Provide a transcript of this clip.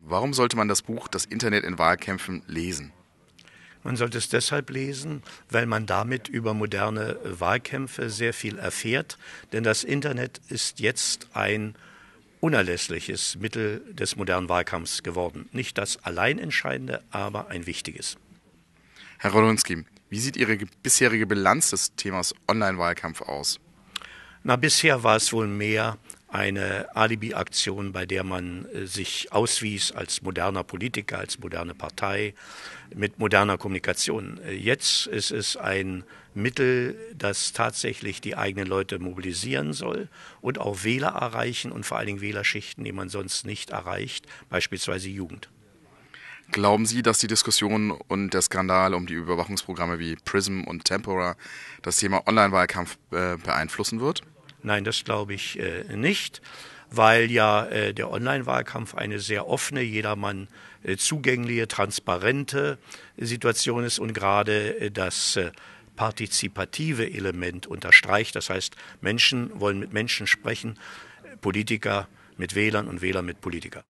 Warum sollte man das Buch Das Internet in Wahlkämpfen lesen? Man sollte es deshalb lesen, weil man damit über moderne Wahlkämpfe sehr viel erfährt, denn das Internet ist jetzt ein unerlässliches Mittel des modernen Wahlkampfs geworden. Nicht das allein Entscheidende, aber ein wichtiges. Herr Rodunski, wie sieht Ihre bisherige Bilanz des Themas Online-Wahlkampf aus? Bisher war es wohl mehr eine Alibi-Aktion, bei der man sich auswies als moderner Politiker, als moderne Partei mit moderner Kommunikation. Jetzt ist es ein Mittel, das tatsächlich die eigenen Leute mobilisieren soll und auch Wähler erreichen und vor allen Dingen Wählerschichten, die man sonst nicht erreicht, beispielsweise Jugend. Glauben Sie, dass die Diskussion und der Skandal um die Überwachungsprogramme wie PRISM und Tempora das Thema Online-Wahlkampf beeinflussen wird? Nein, das glaube ich nicht, weil ja der Online-Wahlkampf eine sehr offene, jedermann zugängliche, transparente Situation ist und gerade das partizipative Element unterstreicht. Das heißt, Menschen wollen mit Menschen sprechen, Politiker mit Wählern und Wähler mit Politikern.